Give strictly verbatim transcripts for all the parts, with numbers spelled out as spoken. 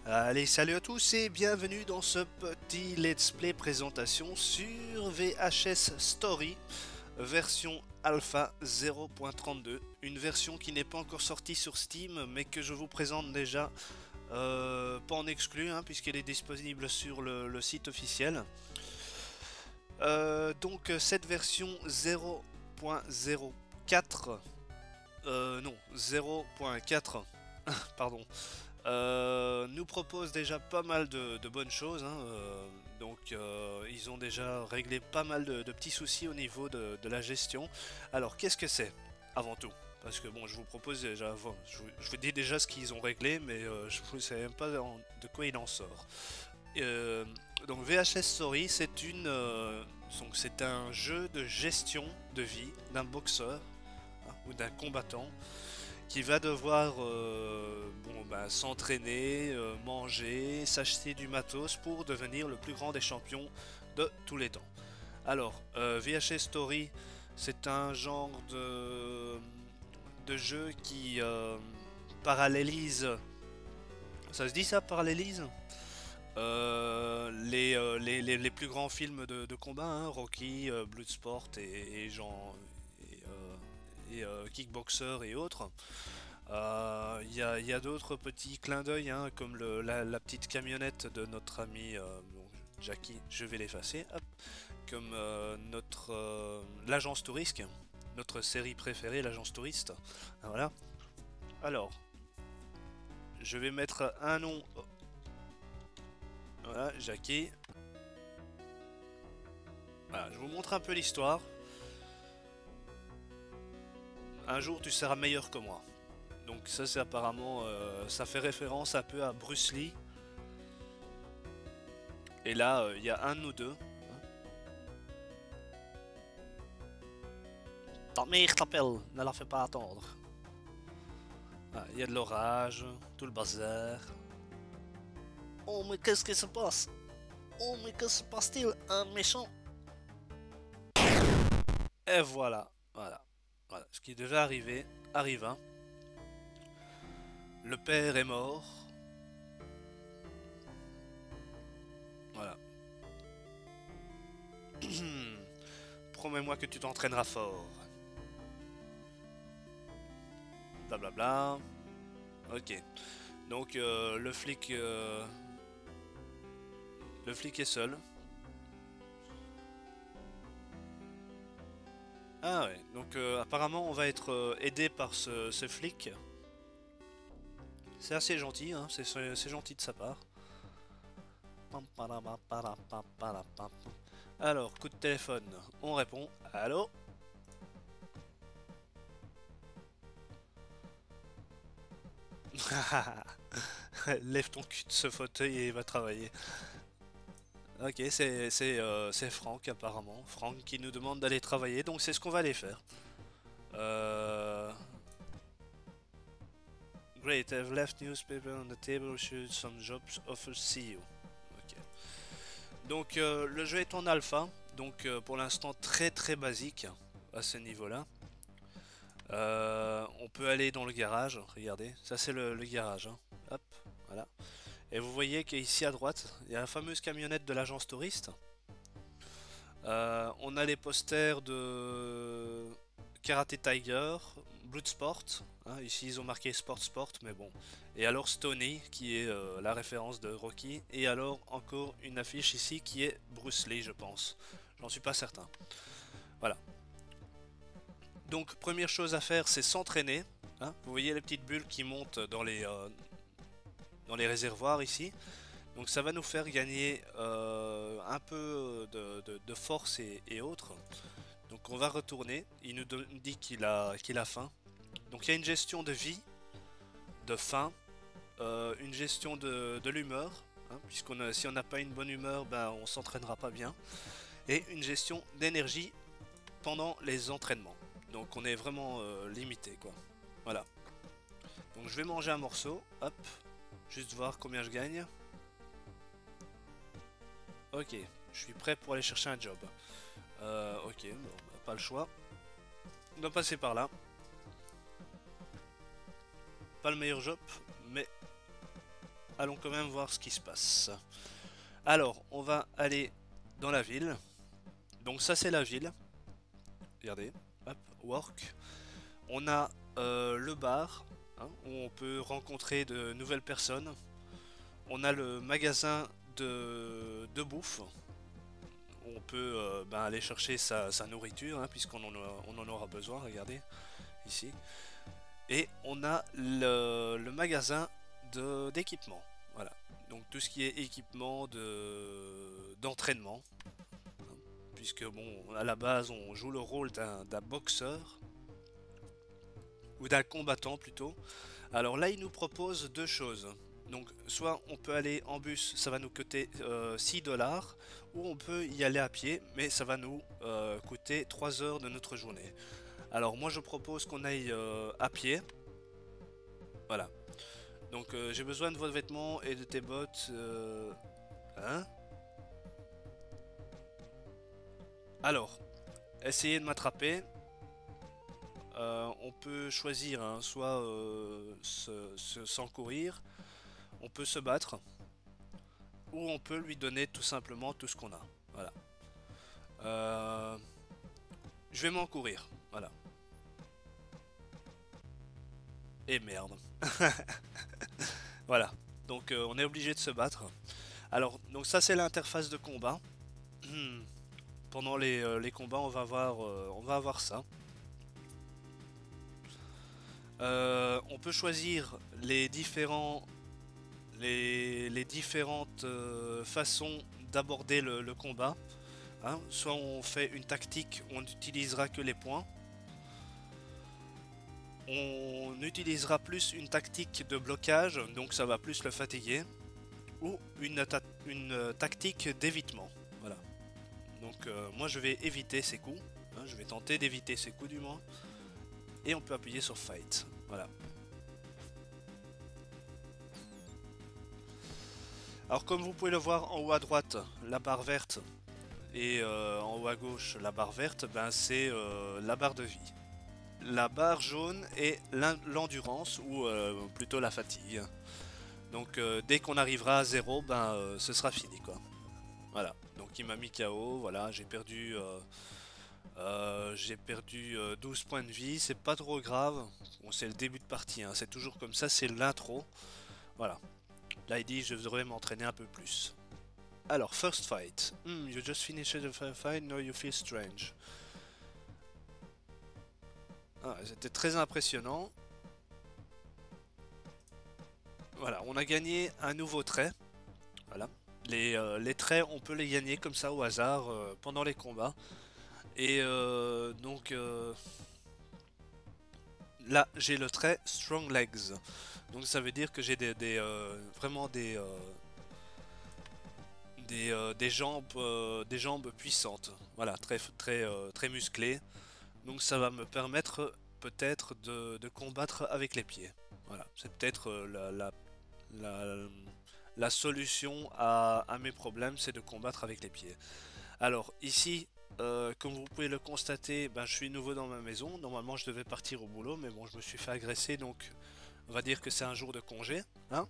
Allez, salut à tous et bienvenue dans ce petit let's play présentation sur V H S Story version alpha zéro point trente-deux, une version qui n'est pas encore sortie sur Steam mais que je vous présente déjà, euh, pas en exclu hein, puisqu'elle est disponible sur le, le site officiel. Euh, donc cette version zéro point zéro quatre, euh, non zéro point quatre, pardon, Euh, nous propose déjà pas mal de, de bonnes choses, hein, euh, donc euh, ils ont déjà réglé pas mal de, de petits soucis au niveau de, de la gestion. Alors qu'est-ce que c'est avant tout? Parce que bon, je vous propose déjà, bon, je, vous, je vous dis déjà ce qu'ils ont réglé, mais euh, je ne sais même pas en- de quoi il en sort. Euh, donc V H S Story, c'est une, euh, donc c'est un jeu de gestion de vie d'un boxeur hein, ou d'un combattant qui va devoir euh, bon, bah, s'entraîner, euh, manger, s'acheter du matos pour devenir le plus grand des champions de tous les temps. Alors, euh, V H S Story, c'est un genre de, de jeu qui euh, parallélise. Ça se dit ça, parallélise Euh, les, euh, les, les- les plus grands films de, de combat, hein, Rocky, euh, Bloodsport et, et, genre, et, euh, et, euh, Kickboxer et autres. Euh, Il y a, il y a d'autres petits clins d'œil, hein, comme le- la, la petite camionnette de notre ami euh, bon, Jackie, je vais l'effacer, hop, comme euh, notre euh, l'agence touriste, notre série préférée, l'agence touriste. Voilà. Alors, je vais mettre un nom. Voilà, Jackie. Voilà, je vous montre un peu l'histoire. Un jour, tu seras meilleur que moi. Donc ça, c'est apparemment, euh, ça fait référence un peu à Bruce Lee. Et là, euh, il y a un de nous deux. Ta mère t'appelle, ne la fais pas attendre. Ah, il y a de l'orage, tout le bazar. Oh, mais qu'est-ce qui se passe? Oh, mais que se passe-t-il? Un méchant. Et voilà, voilà, voilà. Ce qui devait arriver, arriva. Le père est mort. Voilà. Promets-moi que tu t'entraîneras fort. Blablabla. Ok. Donc euh, le flic, euh, le flic est seul. Ah ouais. Donc euh, apparemment on va être euh, aidé par ce, ce flic. C'est assez gentil, hein. C'est c'est gentil de sa part. Alors, coup de téléphone, on répond. Allô? Lève ton cul de ce fauteuil et va travailler. Ok, c'est c'est, euh, c'est Franck apparemment. Franck qui nous demande d'aller travailler, donc c'est ce qu'on va aller faire. Euh... Great, I've left newspaper on the table, should some jobs offer, see you. Ok. Donc euh, le jeu est en alpha, donc euh, pour l'instant très très basique à ce niveau-là. Euh, on peut aller dans le garage, regardez, ça c'est le, le garage. Hein. Hop, voilà. Et vous voyez qu'ici à droite, il y a la fameuse camionnette de l'agence touriste. Euh, on a les posters de Karate Tiger, Bloodsport. Hein, ici ils ont marqué Sport Sport, mais bon. Et alors Stony, qui est euh, la référence de Rocky. Et alors encore une affiche ici qui est Bruce Lee, je pense. J'en suis pas certain. Voilà. Donc première chose à faire, c'est s'entraîner. Hein. Vous voyez les petites bulles qui montent dans les, euh, dans les réservoirs ici. Donc ça va nous faire gagner euh, un peu de, de- de force et, et autres. Donc on va retourner. Il nous don- dit qu'il a, qu'il a faim. Donc il y a une gestion de vie, de faim, euh, une gestion de, de l'humeur. Hein, puisqu'on a, si on n'a pas une bonne humeur, ben, on s'entraînera pas bien. Et une gestion d'énergie pendant les entraînements. Donc on est vraiment euh, limité quoi. Voilà. Donc je vais manger un morceau. Hop. Juste voir combien je gagne. Ok. Je suis prêt pour aller chercher un job. Euh, ok. Bon, bah, pas le choix. On doit passer par là. Pas le meilleur job, mais allons quand même voir ce qui se passe. Alors, on va aller dans la ville. Donc ça c'est la ville. Regardez, hop, work. On a euh, le bar, hein, où on peut rencontrer de nouvelles personnes. On a le magasin de, de bouffe. Où on peut euh, ben, aller chercher sa, sa nourriture, hein, puisqu'on en, a- on en aura besoin, regardez, ici. Et on a le, le magasin de- d'équipement. Voilà. Donc tout ce qui est équipement de d'entraînement. Puisque bon, à la base, on joue le rôle d'un d'un boxeur. Ou d'un combattant plutôt. Alors là, il nous propose deux choses. Donc soit on peut aller en bus, ça va nous coûter euh, six dollars. Ou on peut y aller à pied, mais ça va nous euh, coûter trois heures de notre journée. Alors moi je propose qu'on aille euh, à pied. Voilà. Donc euh, j'ai besoin de vos vêtements et de tes bottes. euh, Hein? Alors, essayez de m'attraper. Euh, on peut choisir, hein, soit euh, se- se- s'encourir, on peut se battre, ou on peut lui donner tout simplement tout ce qu'on a. Voilà. Euh, je vais m'encourir. Voilà. Et merde. Voilà. Donc euh, on est obligé de se battre. Alors, donc ça c'est l'interface de combat. Hmm. Pendant les, euh, les combats, on va voir, euh, on va avoir ça. Euh, on peut choisir les différents, les, les différentes euh, façons d'aborder le, le combat. Hein. Soit on fait une tactique où on n'utilisera que les points. On utilisera plus une tactique de blocage, donc ça va plus le fatiguer. Ou une, une euh, tactique d'évitement. Voilà. Donc euh, moi je vais éviter ces coups. Hein, je vais tenter d'éviter ces coups du moins. Et on peut appuyer sur Fight. Voilà. Alors comme vous pouvez le voir en haut à droite, la barre verte et euh, en haut à gauche la barre verte, ben c'est euh, la barre de vie. La barre jaune est l'endurance ou euh, plutôt la fatigue. Donc euh, dès qu'on arrivera à zéro, ben euh, ce sera fini quoi. Voilà. Donc il m'a mis K O, voilà, j'ai perdu euh, euh, j'ai perdu euh, douze points de vie, c'est pas trop grave. Bon, c'est le début de partie, hein, c'est toujours comme ça, c'est l'intro. Voilà. Là il dit je devrais m'entraîner un peu plus. Alors, first fight. Hmm, you just finished the fight, now you feel strange. Ah, c'était très impressionnant. Voilà, on a gagné un nouveau trait. Voilà. Les, euh, les traits, on peut les gagner comme ça au hasard euh, pendant les combats. Et euh, donc euh, là, j'ai le trait Strong Legs. Donc ça veut dire que j'ai des, des, euh, vraiment des, euh, des, euh, des jambes, euh, des jambes puissantes. Voilà, très, très, euh, très musclées. Donc ça va me permettre peut-être de, de combattre avec les pieds. Voilà, c'est peut-être euh, la, la, la, la solution à, à mes problèmes, c'est de combattre avec les pieds. Alors ici, euh, comme vous pouvez le constater, ben, je suis nouveau dans ma maison. Normalement je devais partir au boulot, mais bon je me suis fait agresser, donc on va dire que c'est un jour de congé. Hein.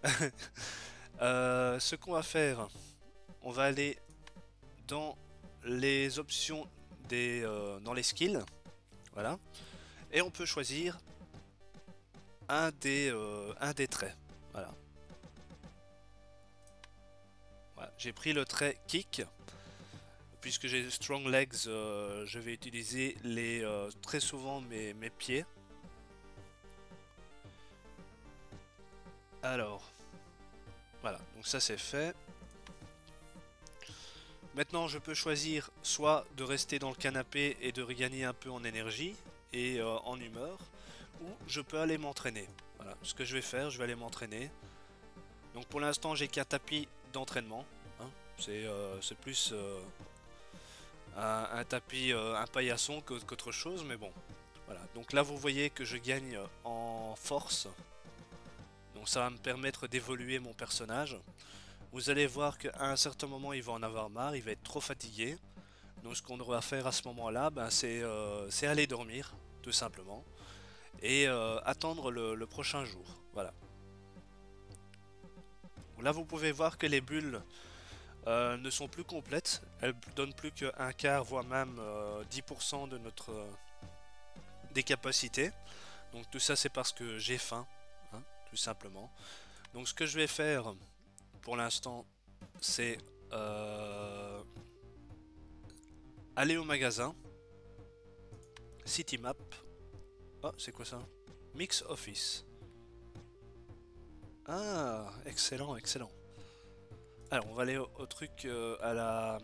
Euh, ce qu'on va faire, on va aller dans les options des, euh, dans les skills. Voilà. Et on peut choisir un des, euh, un des traits. Voilà. Voilà. J'ai pris le trait kick. Puisque j'ai strong legs, euh, je vais utiliser les, euh, très souvent mes, mes pieds. Alors, voilà, donc ça c'est fait. Maintenant je peux choisir soit de rester dans le canapé et de regagner un peu en énergie et euh, en humeur, ou je peux aller m'entraîner. Voilà, ce que je vais faire, je vais aller m'entraîner. Donc pour l'instant j'ai qu'un tapis d'entraînement. Hein. C'est euh, plus euh, un, un tapis, euh, un paillasson qu'autre chose, mais bon. Voilà, donc là vous voyez que je gagne en force. Donc ça va me permettre d'évoluer mon personnage. Vous allez voir qu'à un certain moment il va en avoir marre, il va être trop fatigué. Donc ce qu'on devra faire à ce moment-là, ben, c'est euh, aller dormir, tout simplement. Et euh, attendre le, le prochain jour. Voilà. Là vous pouvez voir que les bulles euh, ne sont plus complètes, elles donnent plus qu'un quart voire même euh, dix pour cent de notre euh, des capacités. Donc tout ça c'est parce que j'ai faim, hein, tout simplement. Donc ce que je vais faire pour l'instant c'est euh, aller au magasin, City Map. Oh, c'est quoi ça? Mix Office. Ah, excellent, excellent. Alors, on va aller au, au truc euh, à la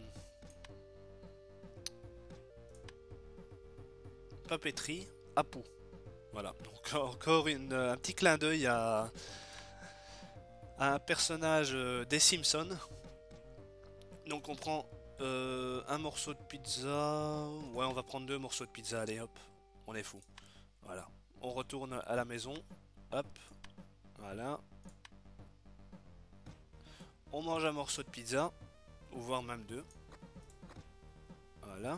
papeterie à Pau. Voilà, donc encore une, un petit clin d'œil à, à un personnage euh, des Simpsons. Donc on prend euh, un morceau de pizza. Ouais, on va prendre deux morceaux de pizza, allez hop, on est fou. Voilà, on retourne à la maison. Hop, voilà. On mange un morceau de pizza, ou voire même deux. Voilà.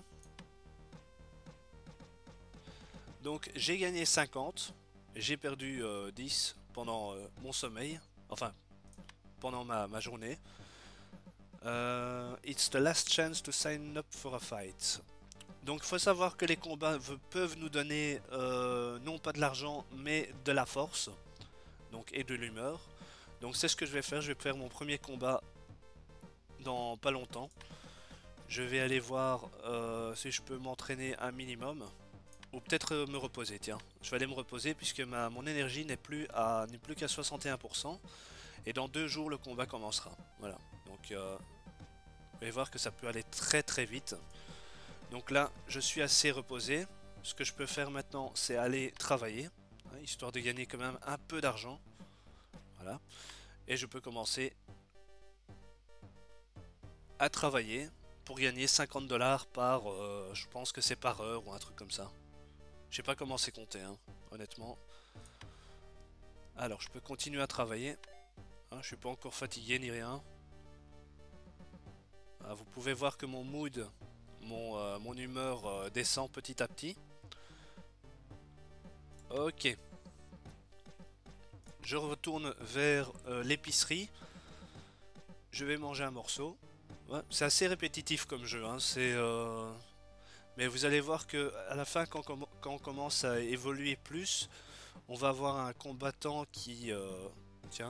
Donc j'ai gagné cinquante, j'ai perdu euh, dix pendant euh, mon sommeil, enfin pendant ma, ma journée. Euh, it's the last chance to sign up for a fight. Donc il faut savoir que les combats peuvent nous donner euh, non pas de l'argent mais de la force, donc et de l'humeur. Donc c'est ce que je vais faire, je vais faire mon premier combat dans pas longtemps. Je vais aller voir euh, si je peux m'entraîner un minimum. Ou peut-être euh, me reposer, tiens. Je vais aller me reposer puisque ma, mon énergie n'est plus à n'est plus qu'à soixante et un pour cent. Et dans deux jours, le combat commencera. Voilà. Donc, euh, vous allez voir que ça peut aller très très vite. Donc là, je suis assez reposé. Ce que je peux faire maintenant, c'est aller travailler. Hein, histoire de gagner quand même un peu d'argent. Voilà. Et je peux commencer à travailler pour gagner cinquante dollars par... Euh, je pense que c'est par heure ou un truc comme ça. Je sais pas comment c'est compté, hein, honnêtement. Alors, je peux continuer à travailler. Hein, je suis pas encore fatigué ni rien. Ah, vous pouvez voir que mon mood, mon, euh, mon humeur euh, descend petit à petit. Ok. Je retourne vers euh, l'épicerie. Je vais manger un morceau. Ouais, c'est assez répétitif comme jeu, hein, c'est... Euh... Mais vous allez voir que à la fin, quand, quand on commence à évoluer plus, on va avoir un combattant qui... Euh... Tiens.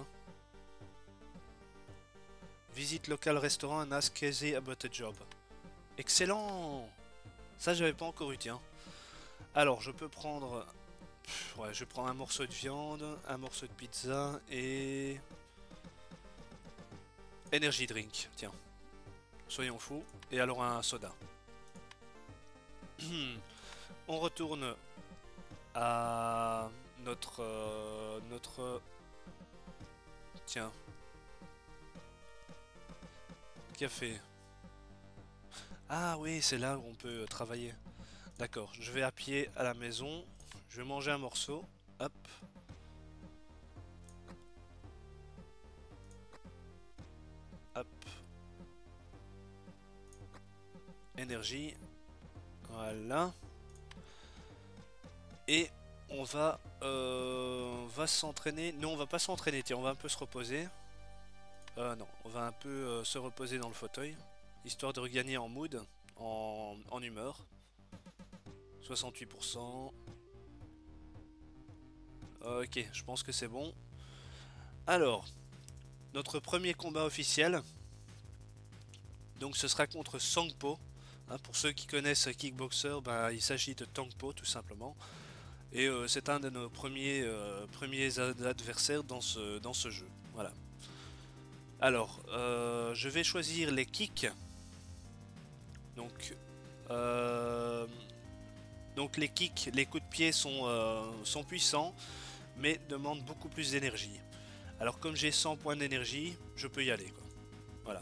Visite local restaurant and ask Casey about a job. Excellent! Ça, j'avais pas encore eu, tiens. Alors, je peux prendre... Ouais, je prends un morceau de viande, un morceau de pizza et... Energy drink, tiens. Soyons fous. Et alors un soda. On retourne à notre... Euh, notre... Tiens. Café. Ah oui, c'est là où on peut travailler. D'accord, je vais à pied à la maison. Je vais manger un morceau. Hop. Hop. Énergie. Voilà. Et on va, euh, on va s'entraîner. Non, on va pas s'entraîner. Tiens, on va un peu se reposer. Euh, non, on va un peu euh, se reposer dans le fauteuil. Histoire de regagner en mood, en, en humeur. soixante-huit pour cent. Ok, je pense que c'est bon. Alors, notre premier combat officiel. Donc ce sera contre Sangpo. Hein, pour ceux qui connaissent Kickboxer, bah, il s'agit de Tangpo tout simplement. Et euh, c'est un de nos premiers, euh, premiers adversaires dans ce, dans ce jeu. Voilà. Alors, euh, je vais choisir les kicks. Donc, euh, donc les kicks, les coups de pied sont, euh, sont puissants, mais demandent beaucoup plus d'énergie. Alors comme j'ai cent points d'énergie, je peux y aller, quoi. Voilà.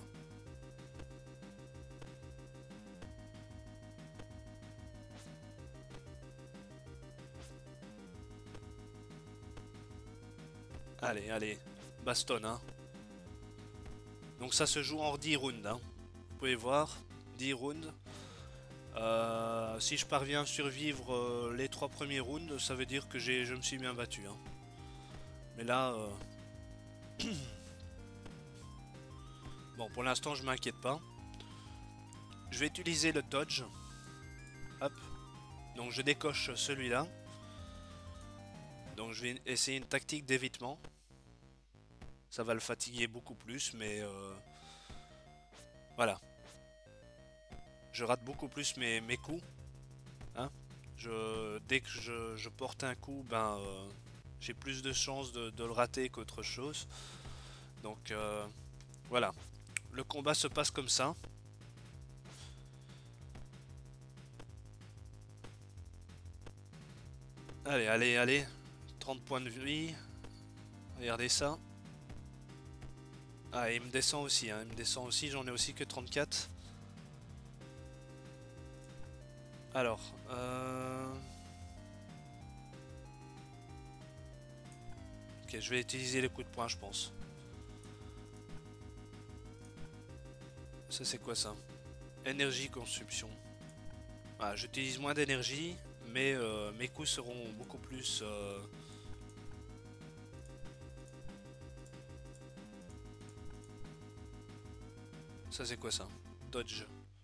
Allez, allez, baston, hein. Donc ça se joue en dix rounds, hein. Vous pouvez voir, dix rounds. Euh, si je parviens à survivre euh, les trois premiers rounds, ça veut dire que j'ai, je me suis bien battu, hein. Mais là... Euh... Bon, pour l'instant, je m'inquiète pas. Je vais utiliser le dodge. Hop. Donc je décoche celui-là. Donc je vais essayer une tactique d'évitement. Ça va le fatiguer beaucoup plus, mais euh, voilà. Je rate beaucoup plus mes, mes coups. Hein. Je, dès que je, je porte un coup, ben euh, j'ai plus de chances de, de le rater qu'autre chose. Donc euh, voilà. Le combat se passe comme ça. Allez, allez, allez. trente points de vie. Regardez ça. Ah, il me descend aussi, hein. Il me descend aussi, j'en ai aussi que trente-quatre. Alors, euh... ok, je vais utiliser les coups de poing, je pense. Ça, c'est quoi ça? Énergie consumption. Ah, j'utilise moins d'énergie, mais euh, mes coups seront beaucoup plus... Euh... Ça, c'est quoi ça? Dodge.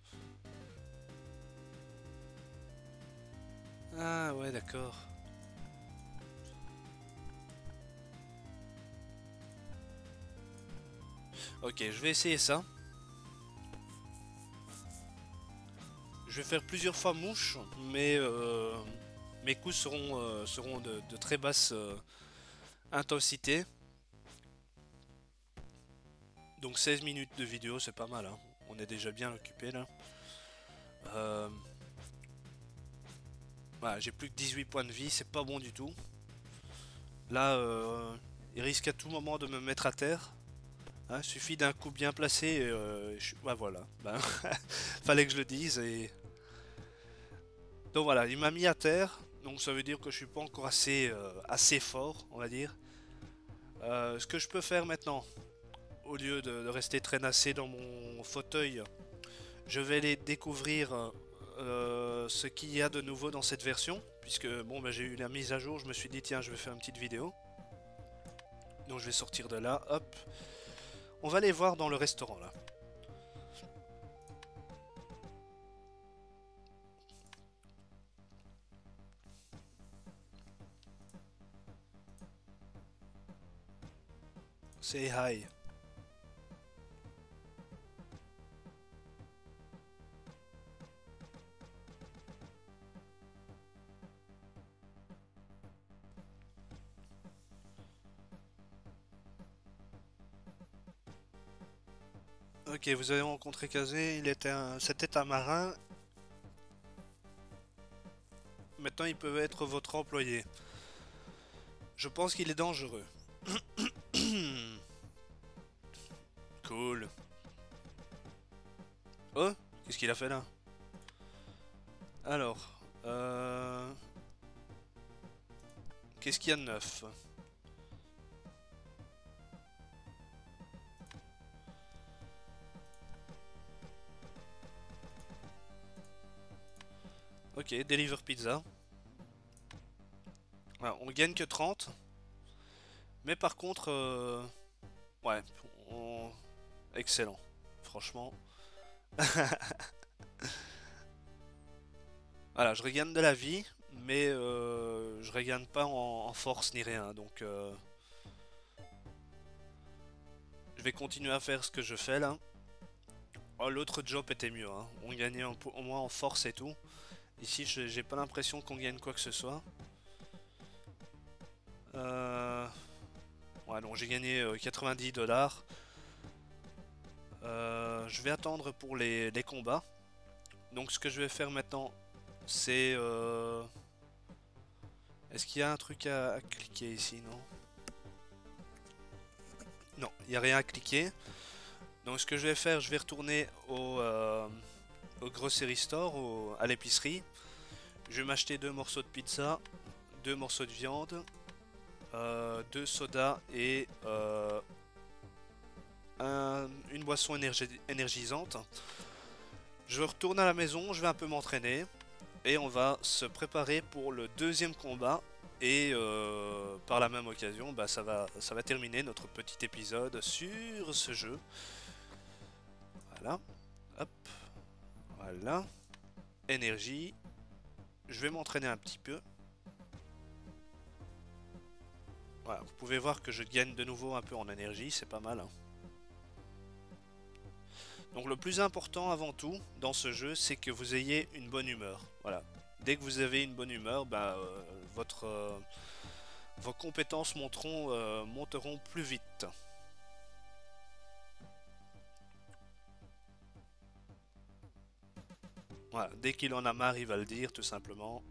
Ah, ouais, d'accord. Ok, je vais essayer ça. Je vais faire plusieurs fois mouche, mais euh, mes coups seront, euh, seront de, de très basse euh, intensité. Donc seize minutes de vidéo, c'est pas mal, hein. On est déjà bien occupé là. Euh... Voilà, j'ai plus que dix-huit points de vie, c'est pas bon du tout. Là, euh, il risque à tout moment de me mettre à terre. Hein, suffit d'un coup bien placé. Et, euh, je... bah, voilà, ben, fallait que je le dise. Et... Donc voilà, il m'a mis à terre. Donc ça veut dire que je suis pas encore assez, euh, assez fort, on va dire. Euh, ce que je peux faire maintenant, au lieu de, de rester traînassé dans mon fauteuil, je vais aller découvrir euh, ce qu'il y a de nouveau dans cette version. Puisque bon, bah, j'ai eu la mise à jour, je me suis dit tiens, je vais faire une petite vidéo. Donc je vais sortir de là, hop. On va aller voir dans le restaurant là. Say hi. Ok, vous avez rencontré Kazé, il était un... c'était un marin. Maintenant, il peut être votre employé. Je pense qu'il est dangereux. Cool. Oh, qu'est-ce qu'il a fait là? Alors, euh... qu'est-ce qu'il y a de neuf? Ok, deliver pizza. Voilà, on gagne que trente. Mais par contre, euh... ouais, on... excellent. Franchement. Voilà, je regagne de la vie, mais euh, je regagne pas en, en force ni rien. Donc, euh, je vais continuer à faire ce que je fais là. Oh, l'autre job était mieux, hein. On gagnait un peu- au moins en force et tout. Ici, je- j'ai pas l'impression qu'on gagne quoi que ce soit. Euh... Ouais, donc j'ai gagné euh, quatre-vingt-dix dollars. Euh, je vais attendre pour les, les combats. Donc, ce que je vais faire maintenant, c'est... Euh... Est-ce qu'il y a un truc à, à cliquer ici, non? Non, il n'y a rien à cliquer. Donc, ce que je vais faire, je vais retourner au, euh, au grocery store, au- à l'épicerie. Je vais m'acheter deux morceaux de pizza, deux morceaux de viande, euh, deux sodas et euh, un- une boisson énergi- énergisante. Je retourne à la maison, je vais un peu m'entraîner et on va se préparer pour le deuxième combat. Et euh, par la même occasion, bah, ça va, ça va terminer notre petit épisode sur ce jeu. Voilà. Hop. Voilà. Énergie. Je vais m'entraîner un petit peu. Voilà, vous pouvez voir que je gagne de nouveau un peu en énergie, c'est pas mal. Hein. Donc le plus important avant tout dans ce jeu, c'est que vous ayez une bonne humeur. Voilà. Dès que vous avez une bonne humeur, bah, euh, votre, euh, vos compétences monteront, euh, monteront plus vite. Voilà. Dès qu'il en a marre, il va le dire tout simplement.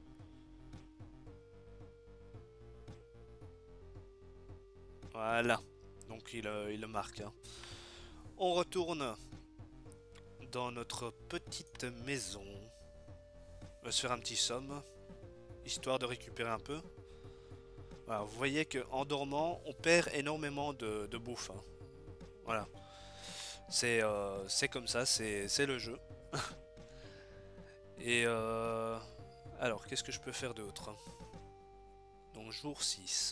Voilà. Donc il, euh, il le marque. Hein. On retourne dans notre petite maison. On va se faire un petit somme, histoire de récupérer un peu. Voilà, vous voyez qu'en dormant, on perd énormément de, de bouffe. Hein. Voilà. C'est euh, c'est comme ça, c'est le jeu. Et euh, alors, qu'est-ce que je peux faire d'autre? Donc, jour six.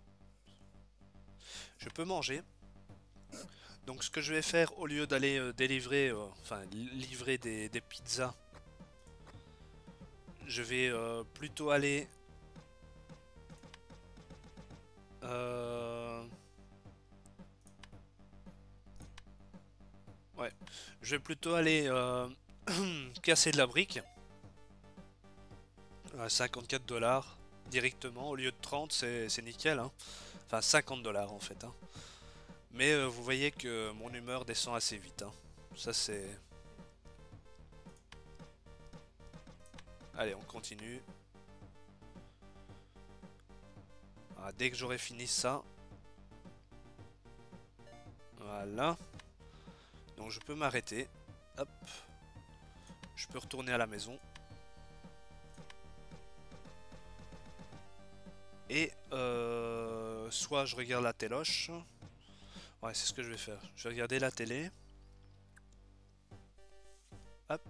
Je peux manger. Donc, ce que je vais faire, au lieu d'aller euh, délivrer, euh, enfin, livrer des, des pizzas, je vais euh, plutôt aller... Euh, ouais, je vais plutôt aller euh, casser de la brique. À cinquante-quatre dollars directement, au lieu de trente, c'est nickel. Hein. Enfin, cinquante dollars en fait. Hein. Mais euh, vous voyez que mon humeur descend assez vite. Hein. Ça, c'est... Allez, on continue. Voilà, dès que j'aurai fini ça. Voilà. Donc, je peux m'arrêter. Hop. Je peux retourner à la maison. Et euh, soit je regarde la téloche. Ouais, c'est ce que je vais faire. Je vais regarder la télé. Hop.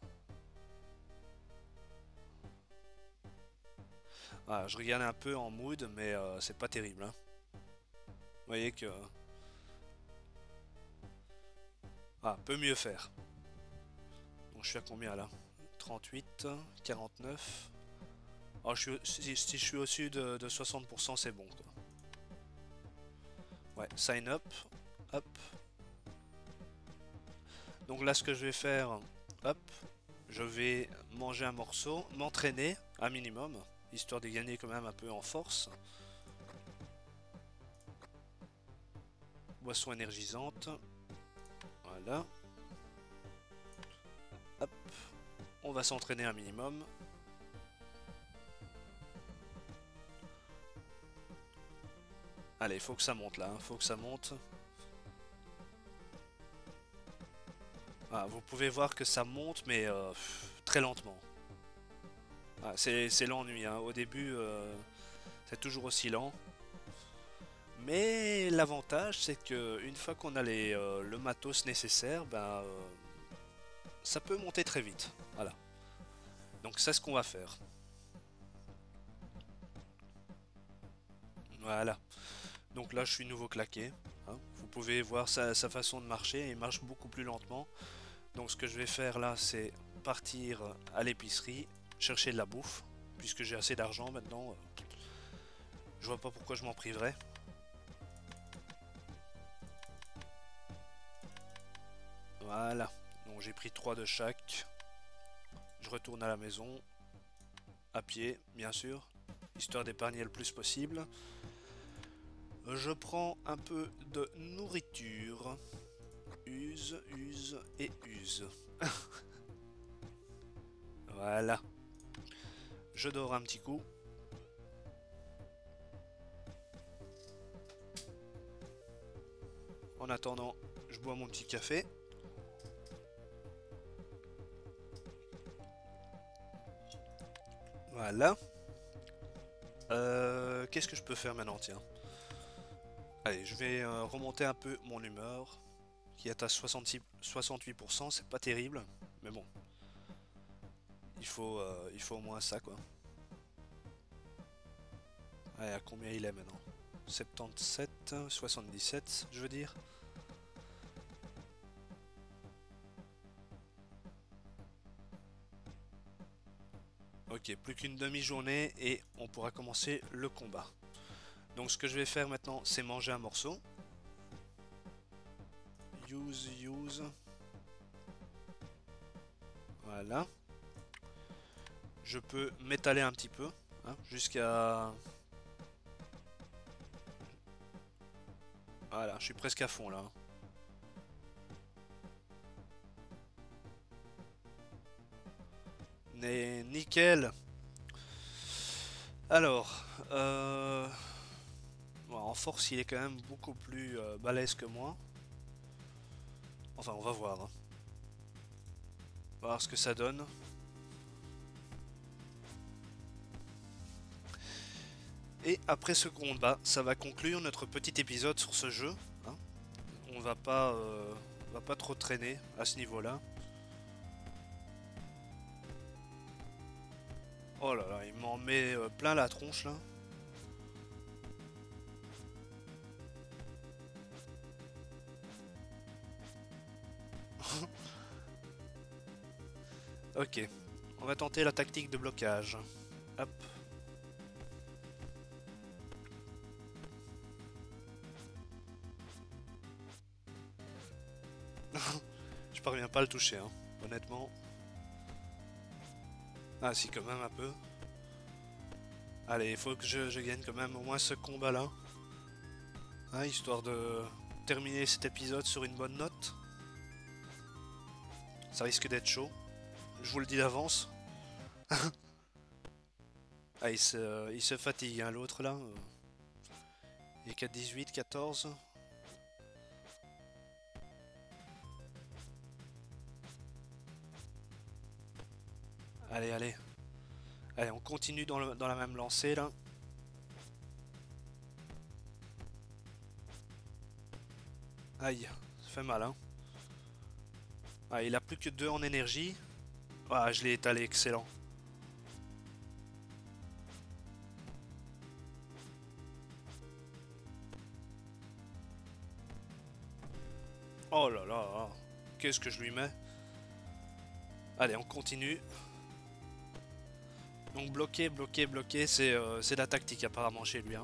Voilà, je regarde un peu en mood, mais euh, c'est pas terrible. Hein. Vous voyez que... Ah, peut mieux faire. Donc je suis à combien là? trente-huit, quarante-neuf. Oh, je suis, si, si je suis au-dessus de, de soixante pour cent, c'est bon. Quoi. Ouais, sign up. Hop. Donc là, ce que je vais faire, hop, je vais manger un morceau, m'entraîner un minimum, histoire de gagner quand même un peu en force. Boisson énergisante. Voilà. Hop. On va s'entraîner un minimum. Allez, il faut que ça monte là, il faut que ça monte. Ah, vous pouvez voir que ça monte, mais euh, très lentement. Ah, c'est l'ennui, hein. Au début, euh, c'est toujours aussi lent. Mais l'avantage, c'est que une fois qu'on a les, euh, le matos nécessaire, ben, euh, ça peut monter très vite. Voilà. Donc c'est ce qu'on va faire. Voilà. Donc là, je suis nouveau claqué. Hein. Vous pouvez voir sa, sa façon de marcher. Il marche beaucoup plus lentement. Donc ce que je vais faire là, c'est partir à l'épicerie, chercher de la bouffe. Puisque j'ai assez d'argent maintenant. Je vois pas pourquoi je m'en priverais. Voilà. Donc j'ai pris trois de chaque. Je retourne à la maison. À pied, bien sûr. Histoire d'épargner le plus possible. Je prends un peu de nourriture. Use, use et use. Voilà. Je dors un petit coup. En attendant, je bois mon petit café. Voilà. Euh, Qu'est-ce que je peux faire maintenant, tiens? Allez, je vais euh, remonter un peu mon humeur, qui est à soixante-six, soixante-huit pour cent, c'est pas terrible, mais bon. Il faut, euh, il faut au moins ça, quoi. Allez, à combien il est maintenant? soixante-dix-sept, soixante-dix-sept, je veux dire. Ok, plus qu'une demi-journée et on pourra commencer le combat. Donc ce que je vais faire maintenant, c'est manger un morceau. Use, use. Voilà. Je peux m'étaler un petit peu, hein, jusqu'à... Voilà, je suis presque à fond là. Mais nickel. Alors, euh... bon, en force, il est quand même beaucoup plus euh, balèze que moi. Enfin, on va voir. Hein. On va voir ce que ça donne. Et après ce combat, ça va conclure notre petit épisode sur ce jeu. Hein. On va pas, euh, on va pas trop traîner à ce niveau-là. Oh là là, il m'en met euh, plein la tronche là. Ok, on va tenter la tactique de blocage. Hop. Je parviens pas à le toucher, hein, honnêtement. Ah si, quand même un peu. Allez, il faut que je, je gagne quand même au moins ce combat-là. Hein, histoire de terminer cet épisode sur une bonne note. Ça risque d'être chaud. Je vous le dis d'avance. Ah, il se, il se fatigue, hein, l'autre là. Il est qu'à dix-huit, quatorze. Allez, allez. Allez, on continue dans, le, dans la même lancée là. Aïe, ça fait mal, hein. Ah, il a plus que deux en énergie. Ah, je l'ai étalé, excellent. Oh là là, qu'est-ce que je lui mets? Allez, on continue. Donc bloquer, bloquer, bloquer, c'est euh, la tactique apparemment chez lui. Hein.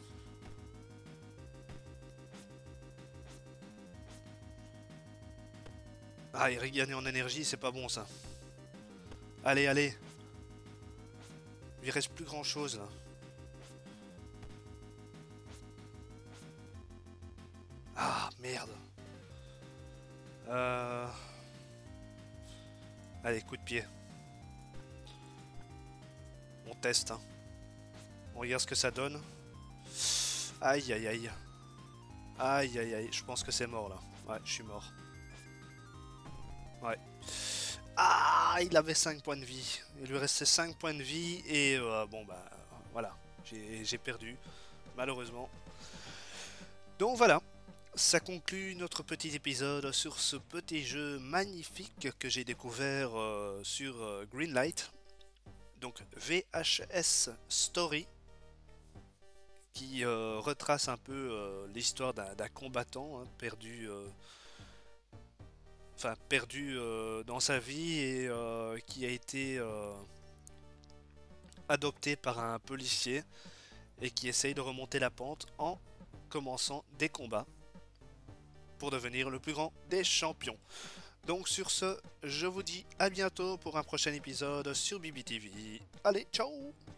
Ah, il regagne en énergie, c'est pas bon ça. Allez, allez. Il reste plus grand chose là. Ah, merde. Euh... Allez, coup de pied. On teste. Hein. On regarde ce que ça donne. Aïe, aïe, aïe. Aïe, aïe, aïe. Je pense que c'est mort là. Ouais, je suis mort. Ouais. Ah, il avait cinq points de vie. Il lui restait cinq points de vie et euh, bon bah voilà, j'ai perdu malheureusement. Donc voilà, ça conclut notre petit épisode sur ce petit jeu magnifique que j'ai découvert euh, sur euh, Greenlight. Donc V H S Story qui euh, retrace un peu euh, l'histoire d'un combattant hein, perdu euh, enfin perdu euh, dans sa vie et euh, qui a été euh, adopté par un policier et qui essaye de remonter la pente en commençant des combats pour devenir le plus grand des champions. Donc sur ce, je vous dis à bientôt pour un prochain épisode sur B B T V. Allez, ciao!